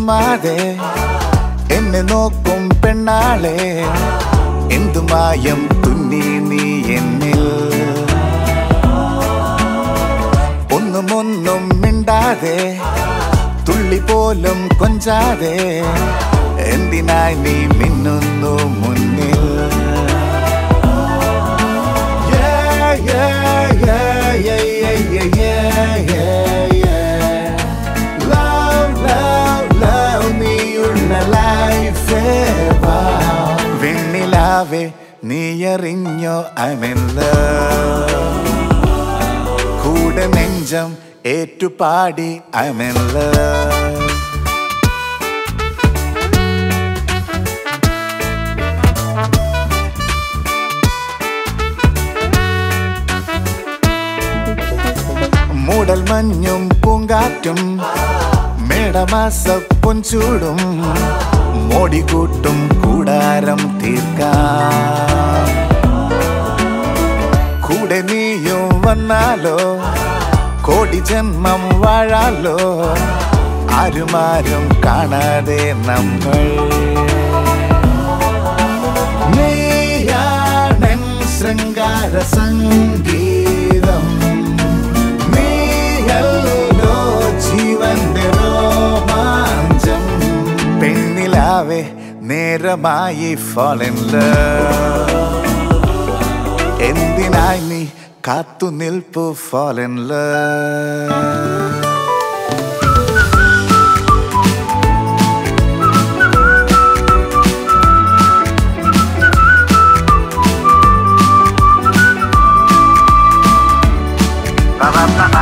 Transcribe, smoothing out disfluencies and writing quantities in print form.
വിതുമ്മാതെ എന്നെ നോക്കും പെണ്ണാളെ എന്തുമായം തുന്നി നീ എന്നിൽ ഒന്നും മിണ്ടാതെ തുള്ളി പോലും കൊഞ്ചാതെ എന്തിനായി നീ മിന്നുന്നു മുന്നിൽ വെണ്ണിലാവേ നീ അറിഞ്ഞോ I'm in love കൂടെ നെഞ്ചം ഏറ്റുപാടി I'm in love മൂടൽ മഞ്ഞും പൂങ്കാറ്റും മേടമാസ പൊൻചൂടും മോടികൂട്ടും കൂടാരം തീർക്കാം കൂടെ നീയും വന്നാലോ കോടി ജന്മം വാഴാലോ ആരുമാരും കാണാതെ നമ്മൾ നീയാണെൻ ശൃംഗാര സംഗീതം നീയല്ലോ ജീവന്റെ രോമാഞ്ചം പെണ്ണിലാവേ നേരമായി fall in love എന്തിനായി നീ കാത്തു നിൽപ്പു fall in love Ba ba ba.